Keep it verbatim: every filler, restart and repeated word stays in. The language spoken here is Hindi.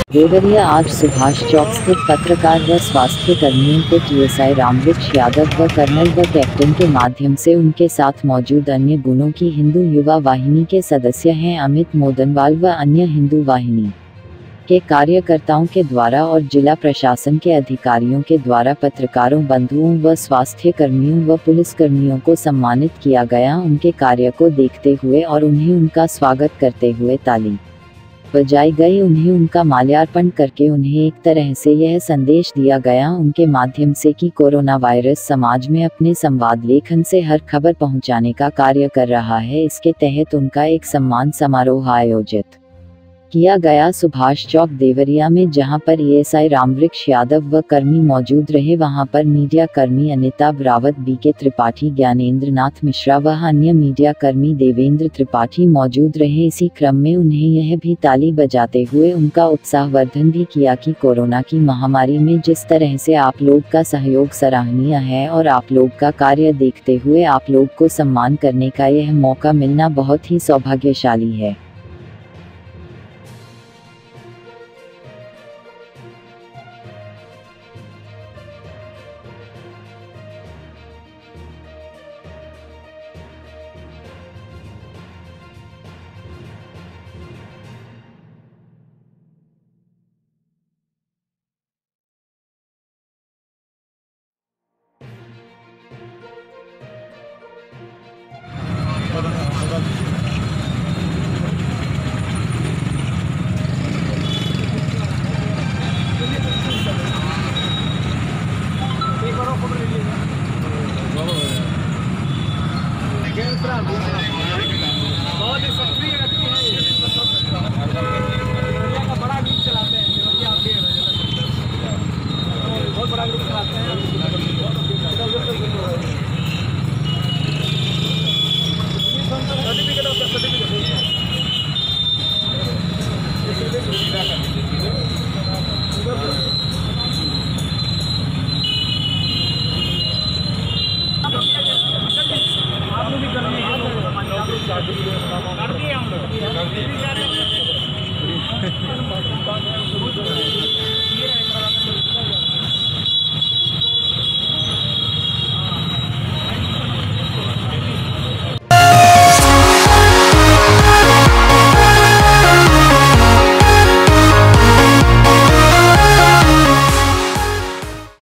देवरिया आज सुभाष चौक स्थित पत्रकार व स्वास्थ्य कर्मियों को टीएसआई रामवृक्ष यादव व कर्नल व कैप्टन के माध्यम से उनके साथ मौजूद अन्य गुणों की हिंदू युवा वाहिनी के सदस्य हैं अमित मोदनवाल व अन्य हिंदू वाहिनी के कार्यकर्ताओं के द्वारा और जिला प्रशासन के अधिकारियों के द्वारा पत्रकारों बंधुओं व स्वास्थ्य कर्मियों व पुलिसकर्मियों को सम्मानित किया गया। उनके कार्य को देखते हुए और उन्हें उनका स्वागत करते हुए ताली बजाई गई। उन्हें उनका माल्यार्पण करके उन्हें एक तरह से यह संदेश दिया गया उनके माध्यम से कि कोरोना वायरस समाज में अपने संवाद लेखन से हर खबर पहुंचाने का कार्य कर रहा है। इसके तहत उनका एक सम्मान समारोह आयोजित किया गया सुभाष चौक देवरिया में, जहां पर ईएसआई रामवृक्ष यादव व कर्मी मौजूद रहे। वहां पर मीडिया कर्मी अनिताभ रावत, बीके त्रिपाठी, ज्ञानेंद्र नाथ मिश्रा व अन्य मीडिया कर्मी देवेंद्र त्रिपाठी मौजूद रहे। इसी क्रम में उन्हें यह भी ताली बजाते हुए उनका उत्साहवर्धन भी किया कि कोरोना की महामारी में जिस तरह से आप लोग का सहयोग सराहनीय है और आप लोग का कार्य देखते हुए आप लोग को सम्मान करने का यह मौका मिलना बहुत ही सौभाग्यशाली है।